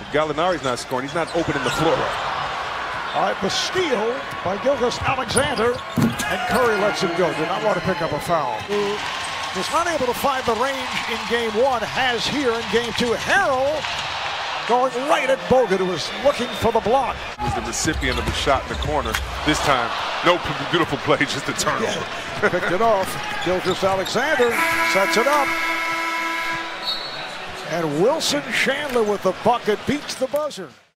Gallinari's not scoring. He's not opening the floor up. All right, the steal by Gilgeous-Alexander, and Curry lets him go. Did not want to pick up a foul. Who was not able to find the range in game one, has here in game two. Harrell going right at Bogut, who was looking for the block. He was the recipient of a shot in the corner. This time, no beautiful play, just a turnover. Yeah. Picked it off. Gilgeous-Alexander sets it up. And Wilson Chandler with the bucket beats the buzzer.